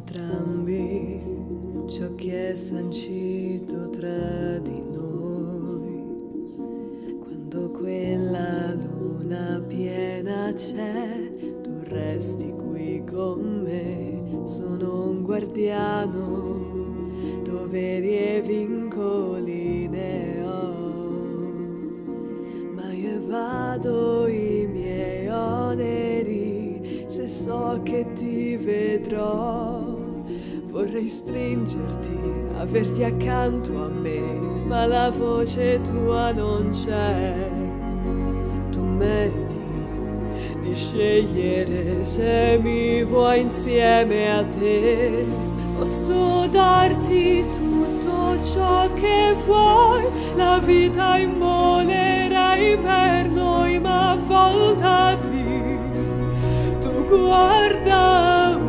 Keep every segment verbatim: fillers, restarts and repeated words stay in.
entrambi ciò che è sancito tra di noi. Quando quella luna piena c'è, tu resti qui con me. Sono un guardiano, doveri e vincoli ne ho, ma io evado i miei oneri se so che ti vedrò. Vorrei stringerti, averti accanto a me, ma la voce tua non c'è. Tu meriti di scegliere se mi vuoi insieme a te. Posso darti tutto ciò che vuoi, la vita immolerai per noi, ma voltati, tu guardami.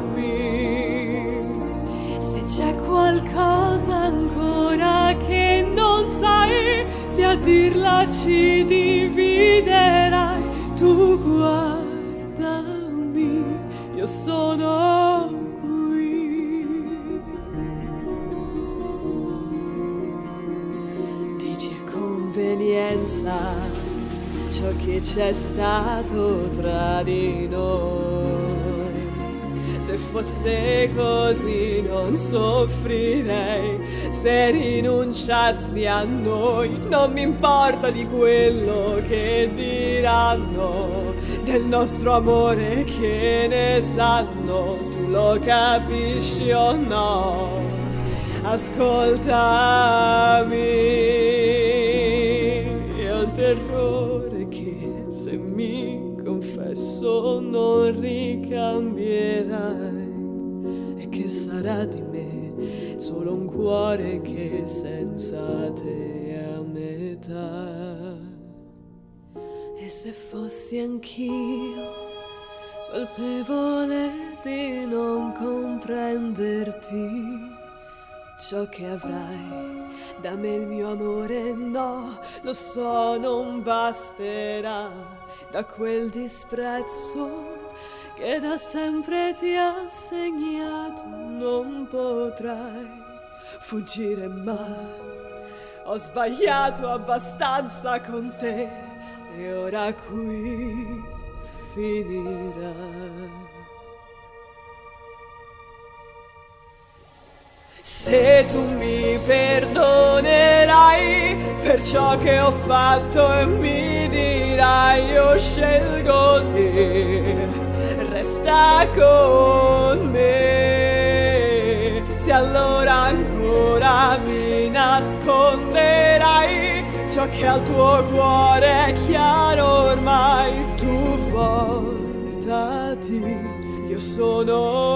Se c'è qualcosa ancora che non sai, se a dirla ci dividerai, tu guardami, io sono qui. Dici è convenienza ciò che c'è stato tra di noi. Se fosse così non soffrirei, se rinunciassi a noi. Non mi importa di quello che diranno, del nostro amore che ne sanno. Tu lo capisci o no? Ascoltami, io ho il terrore che se mi confesso non ricambierai, e che sarà di me solo un cuore che senza te è a metà. E se fossi anch'io colpevole di non comprenderti, ciò che avrai da me il mio amore no, lo so non basterà. Da quel disprezzo che da sempre ti ha segnato non potrai fuggire mai. Ho sbagliato abbastanza con te e ora qui finirà. Se tu mi perdonerai per ciò che ho fatto e mi dirai io scelgo te, resta con me. Se allora ancora mi nasconderai ciò che al tuo cuore è chiaro ormai, tu voltati, io sono